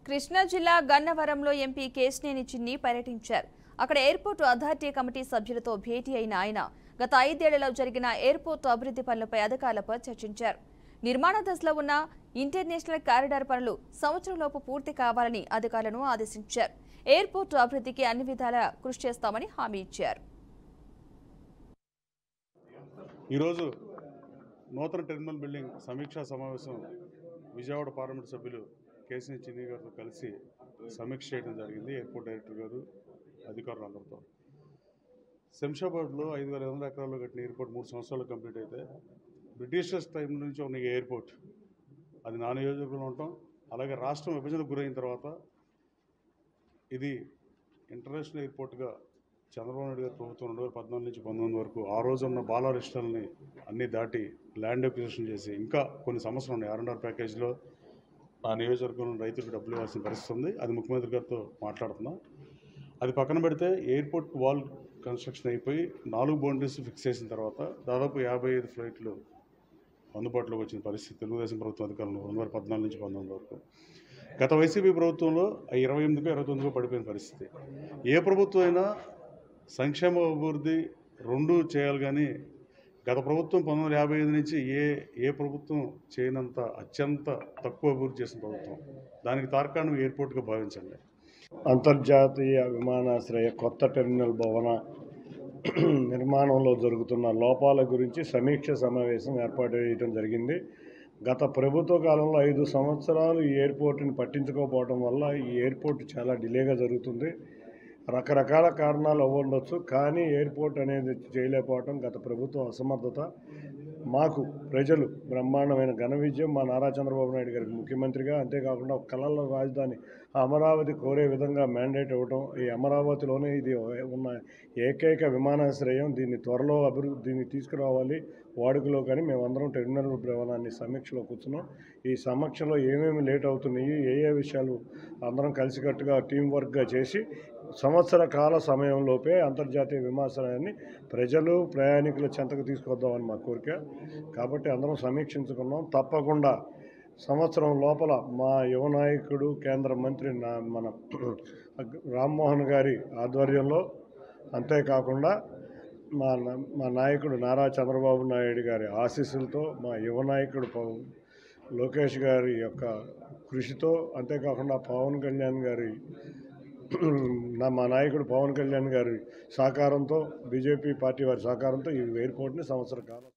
కృష్ణా జిల్లా గన్నవరంలో ఎంపీ కేశినేని చిన్ని పర్యటించారు. అక్కడ ఎయిర్పోర్టు అథారిటీ కమిటీ సభ్యులతో భేటీ అయిన ఆయన గత 5 ఏళ్లలో జరిగిన ఎయిర్పోర్టు అభివృద్ధి పనులపై అధికారులతో చర్చించారు. నిర్మాణ దశలో ఉన్న ఇంటర్నేషనల్ కారిడార్ పనులు సంవత్సరంలోపు పూర్తి కావాలని అధికారులను ఆదేశించారు. ఎయిర్పోర్టు అభివృద్ధికి అన్ని విధాలా కృషి చేస్తామని హామీ ఇచ్చారు. ఈరోజు నూతన టెర్మినల్ బిల్డింగ్ సమీక్షా సమావేశం విజయవాడ పార్లమెంట్ సభ్యులు కేశినేని చిన్ని గారితో కలిసి సమీక్ష చేయడం జరిగింది. ఎయిర్పోర్ట్ డైరెక్టర్ గారు అధికారులు అందరితో. శంషాబాద్లో 5,500 ఎకరాల్లో కట్టిన ఎయిర్పోర్ట్ 3 సంవత్సరాలు కంప్లీట్ అయితే బ్రిటిషర్స్ టైం నుంచి ఉన్న ఎయిర్పోర్ట్ అది నా నియోజకవర్గంలో ఉంటాం. అలాగే రాష్ట్రం విభజనకు గురైన తర్వాత ఇది ఇంటర్నేషనల్ ఎయిర్పోర్ట్గా చంద్రబాబు నాయుడు గారి ప్రభుత్వం 2014 నుంచి 19 వరకు ఆ రోజు ఉన్న బాలారిస్టాలని అన్నీ దాటి ల్యాండ్ అక్విజిషన్ చేసి ఇంకా కొన్ని సమస్యలు ఉన్నాయి. R&R ప్యాకేజ్లో ఆ నియోజకవర్గంలో రైతులకు డబ్బులు ఇవ్వాల్సిన పరిస్థితి ఉంది. అది ముఖ్యమంత్రి గారితో మాట్లాడుతున్నాం. అది పక్కన పెడితే ఎయిర్పోర్ట్ వాల్ కన్స్ట్రక్షన్ అయిపోయి 4 బౌండరీస్ ఫిక్స్ చేసిన తర్వాత దాదాపు 55 ఫ్లైట్లు అందుబాటులోకి వచ్చిన పరిస్థితి తెలుగుదేశం ప్రభుత్వం అధికారంలో 2014 నుంచి 19 వరకు. గత వైసీపీ ప్రభుత్వంలో 28కో 29కో పడిపోయిన పరిస్థితి. ఏ ప్రభుత్వం అయినా సంక్షేమ అభివృద్ధి రెండు చేయాలి, కానీ గత ప్రభుత్వం 1955 నుంచి ఏ ప్రభుత్వం చేయనంత అత్యంత తక్కువ అభివృద్ధి చేసిన ప్రభుత్వం. దానికి తార్కాణం ఎయిర్పోర్ట్గా భావించండి. అంతర్జాతీయ విమానాశ్రయ కొత్త టెర్మినల్ భవన నిర్మాణంలో జరుగుతున్న లోపాల గురించి సమీక్ష సమావేశం ఏర్పాటు చేయడం జరిగింది. గత ప్రభుత్వ కాలంలో 5 సంవత్సరాలు ఈ ఎయిర్పోర్ట్ని పట్టించుకోకపోవడం వల్ల ఈ ఎయిర్పోర్ట్ చాలా డిలేగా జరుగుతుంది. రకరకాల కారణాలు అవ్వండొచ్చు, కానీ ఎయిర్పోర్ట్ అనేది చేయలేకపోవటం గత ప్రభుత్వం అసమర్థత. మాకు ప్రజలు బ్రహ్మాండమైన ఘన విజయం మా నారా చంద్రబాబు నాయుడు గారికి ముఖ్యమంత్రిగా, అంతేకాకుండా కళల రాజధాని అమరావతి కోరే విధంగా మ్యాండేట్ ఇవ్వటం, ఈ అమరావతిలోనే ఇది ఉన్న ఏకైక విమానాశ్రయం, దీన్ని త్వరలో దీన్ని తీసుకురావాలి వాడుకలో. కానీ మేమందరం టెర్మినల్ భవనాన్ని సమీక్షలో కూర్చున్నాం. ఈ సమీక్షలో ఏమేమి లేట్ అవుతున్నాయి, ఏ విషయాలు అందరం కలిసికట్టుగా టీం వర్క్గా చేసి సంవత్సర కాల సమయంలోపే అంతర్జాతీయ విమానాశ్రయాన్ని ప్రజలు ప్రయాణికుల చెంతకు తీసుకొద్దామని మా కోరిక. కాబట్టి అందరం సమీక్షించుకున్నాం. తప్పకుండా సంవత్సరం లోపల మా యువ నాయకుడు కేంద్ర మంత్రి మన రామ్మోహన్ గారి ఆధ్వర్యంలో, అంతేకాకుండా మా నాయకుడు నారా చంద్రబాబు నాయుడు గారి ఆశీస్సులతో, మా యువ నాయకుడు లోకేష్ గారి యొక్క కృషితో, అంతేకాకుండా పవన్ కళ్యాణ్ గారి మా నాయకుడు పవన్ కళ్యాణ్ గారి సహకారంతో, బీజేపీ పార్టీ వారి సహకారంతో ఈ ఎయిర్పోర్ట్ని సంవత్సర కాలం